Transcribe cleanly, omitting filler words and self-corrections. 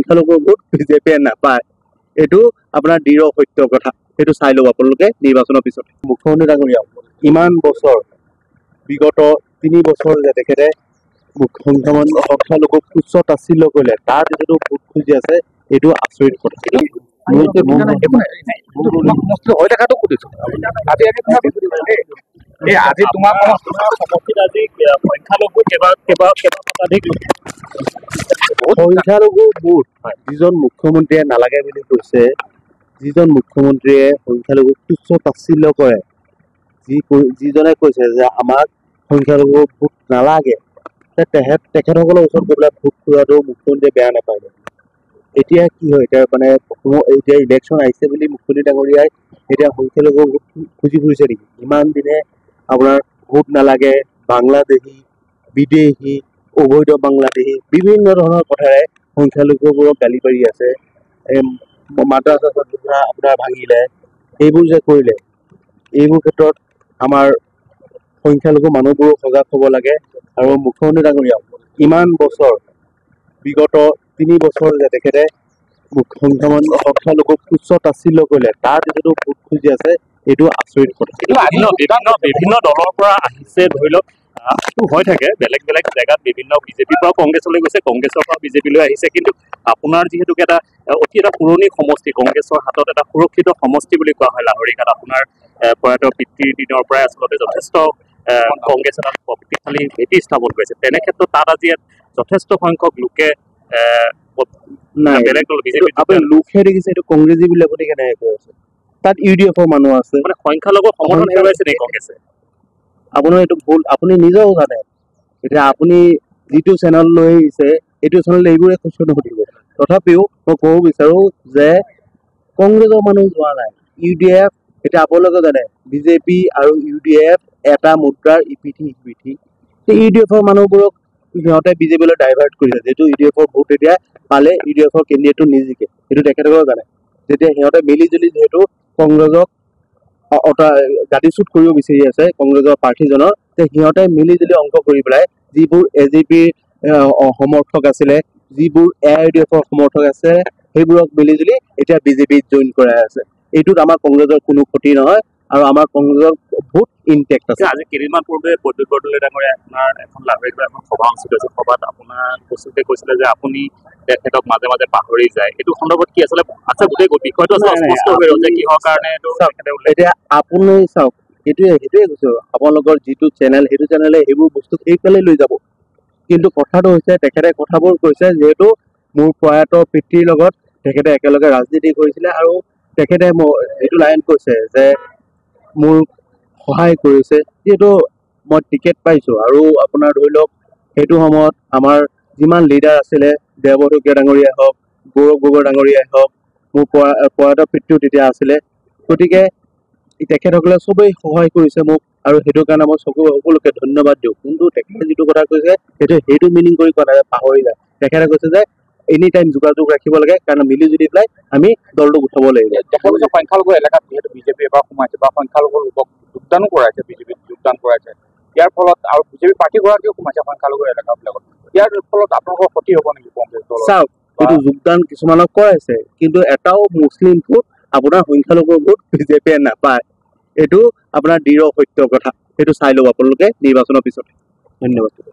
সংখ্যালঘু ভোট বিজেপিয়ে নাপায়। এইটো আপোনাৰ দৃঢ় সত্য কথা। সেইটো চাই লওক আপোনালোকে নিৰ্বাচনৰ পিছতে। মুখ্যমন্ত্ৰী ডাঙৰীয়া ইমান বছৰ বিগত 3 বছৰ যে তেখেতে সংখ্যালঘুক তুচ্ছ তাচ্ছিল্য কৰিলে, তাৰ যিটো ভোট খুজি আছে এইটো আচৰিত কথা। হৈ থকাটো সুধিছো আজি তোমাৰ সমষ্টিত আজি সংখ্যালঘু সংখ্যালঘু ভোট যিজন মুখ্যমন্ত্ৰীয়ে নালাগে বুলি কৈছে, যিজন মুখ্যমন্ত্ৰীয়ে সংখ্যালঘুক তুচ্ছ তাচ্ছিল্য কৰে, যিজনে কৈছে যে আমাক সংখ্যালঘু ভোট নালাগে, তেখেতসকলৰ ওচৰত গৈ পেলাই ভোট খোৱাটো মুখ্যমন্ত্ৰীয়ে বেয়া নাপায়। এতিয়া কি হয়, এতিয়া মানে এতিয়া ইলেকশ্যন আহিছে বুলি মুখ্যমন্ত্ৰী ডাঙৰীয়াই এতিয়া সংখ্যালঘু ভোট খুজি ফুৰিছে নেকি? ইমান দিনে আপোনাৰ ভোট নালাগে, বাংলাদেশী, বিদেশী, অবৈধ বাংলাদেশী বিভিন্ন ধৰণৰ কথাৰে সংখ্যালঘুবোৰক গালি পাৰি আছে। মাদ্ৰাছা আপোনাৰ ভাঙিলে, এইবোৰ যে কৰিলে, এইবোৰ ক্ষেত্ৰত আমাৰ সংখ্যালঘু মানুহবোৰো সজাগ হ'ব লাগে। আৰু মুখ্যমন্ত্ৰী ডাঙৰীয়া ইমান বছৰ বিগত 3 বছৰ যে তেখেতে সংখ্যালঘুক তুচ্ছ তাচ্ছিল্য কৰিলে, তাৰ যিটো ভোট খুজি আছে এইটো আচৰিত কথা। বিভিন্ন দলৰ পৰা আহিছে, ধৰি লওক হৈ থাকে বেলেগ বেলেগ জেগাত বিভিন্ন বিজেপিৰ পৰা কংগ্ৰেছলৈ গৈছে, কংগ্ৰেছৰ পৰা বিজেপিলৈ আহিছে, কিন্তু আপোনাৰ যিহেতুকে এটা পুৰণি সমষ্টি, কংগ্ৰেছৰ হাতত এটা সুৰক্ষিত সমষ্টি বুলি কোৱা হয় লাহৰীঘাট। আপোনাৰ প্ৰয়াত পিতৃৰ দিনৰ পৰাই আচলতে যথেষ্ট কংগ্ৰেছ এটা শক্তিশালী ভেটি স্থাপন কৰিছে। তেনে ক্ষেত্ৰত তাত আজি যথেষ্ট সংখ্যক লোকে বেলেগ দল বিজেপি লোকহে দেখিছে, এইটো কংগ্ৰেছী বুলি আপুনি কেনেকে কৈ আছে? তাত UDF মানুহ আছে, মানে সংখ্যালঘু সমৰ্থন হেৰুৱাইছে নেকি কংগ্ৰেছে? আপোনাৰ এইটো ভুল, আপুনি নিজেও জানে। এতিয়া আপুনি যিটো চেনেল লৈ আহিছে এইটো চেনেল এইবোৰে প্ৰশ্ন সুধিব। তথাপিও মই ক'ব বিচাৰো যে কংগ্ৰেছৰ মানুহ যোৱা নাই, UDF। এতিয়া আপোনালোকে জানে বিজেপি আৰু UDF এটা মুদ্ৰাৰ ইপিঠি সিপিঠি। UDFৰ মানুহবোৰক সিহঁতে বিজেপিলৈ ডাইভাৰ্ট কৰিছে, যিহেতু UDFৰ ভোট এতিয়া পালে UDFৰ কেন্দ্ৰীয়টো নিজিকে, সেইটো তেখেতসকলেও জানে। যেতিয়া সিহঁতে মিলি জুলি যিহেতু কংগ্ৰেছক গাদীচ্যুত কৰিব বিচাৰি আছে কংগ্ৰেছৰ প্ৰাৰ্থীজনৰ, সিহঁতে মিলি জুলি অংক কৰি পেলাই যিবোৰ AJPৰ সমৰ্থক আছিলে, যিবোৰ AIUDFৰ সমৰ্থক আছে, সেইবোৰক মিলি জুলি এতিয়া বিজেপিত জইন কৰাই আছে। এইটোত আমাৰ কংগ্ৰেছৰ কোনো ক্ষতি নহয় আৰু আমাৰ কংগ্ৰেছৰ ভোট ইনটেক্ট আছে। আজি কেইদিনমান পূৰ্বে প্ৰদ্যুৎ বৰদলৈ ডাঙৰীয়া আপোনাৰ এখন লাহৰীঘাটৰ এখন সভা অনুষ্ঠিত হৈছে। সভাত আপোনাৰ প্ৰস্তুতে কৈছিলে যে আপুনি তেখেতক মাজে মাজে পাহৰি যায়। এইটো সন্দৰ্ভত কি আচলতে গোটেই বিষয়টো স্পষ্ট হৈ ৰ'ল যে কিহৰ কাৰণে। এতিয়া আপুনি চাওক, সেইটোৱে কৈছো, আপোনালোকৰ যিটো চেনেল সেইটো চেনেলে সেইবোৰ বস্তু সেইফালে লৈ যাব। কিন্তু কথাটো হৈছে তেখেতে কথাবোৰ কৈছে যিহেতু মোৰ প্ৰয়াত পিতৃৰ লগত তেখেতে একেলগে ৰাজনীতি কৰিছিলে আৰু তেখেতে এইটো লাইন কৈছে যে মোৰ সহায় কৰিছে, যিহেতু মই টিকেট পাইছো। আৰু আপোনাৰ ধৰি লওক সেইটো সময়ত আমাৰ যিমান লিডাৰ আছিলে, দেৱশইকীয়া ডাঙৰীয়াই হওক, গৌৰৱ গগৈ ডাঙৰীয়াই হওক, মোৰ প্ৰয়াত পিতৃও তেতিয়া আছিলে। গতিকে তেখেতসকলে চবেই সহায় কৰিছে মোক, আৰু সেইটো কাৰণে মই সকলোকে ধন্যবাদ দিওঁ। কিন্তু তেখেতে যিটো কথা কৈছে সেইটো মিনিং কৰি কোৱা নাই পাহৰি যায়। তেখেতে কৈছে যে এনি টাইম যোগাযোগ ৰাখিব লাগে, কাৰণ মিলি জুলি পেলাই আমি দলটোক উঠাব লাগিব। সংখ্যালঘু এলেকাত যিহেতু বিজেপি এবাৰ সোমাইছে বা সংখ্যালঘু লোকক যোগদানো কৰাইছে, বিজেপিত যোগদান কৰাইছে, ইয়াৰ ফলত আৰু বিজেপি প্ৰাৰ্থীগৰাকীও সোমাইছে সংখ্যালঘু এলেকাবিলাকত, ইয়াৰ ফলত আপোনালোকৰ ক্ষতি হ'ব নেকি কংগ্ৰেছ দলৰ? চাওক, এইটো যোগদান কিছুমানক কৰাইছে, কিন্তু এটাও মুছলিম ভোট আপোনাৰ সংখ্যালঘু ভোট বিজেপিয়ে নাপায়। এইটো আপোনাৰ দৃঢ় সত্য কথা। সেইটো চাই লওক আপোনালোকে নিৰ্বাচনৰ পিছতে। ধন্যবাদ।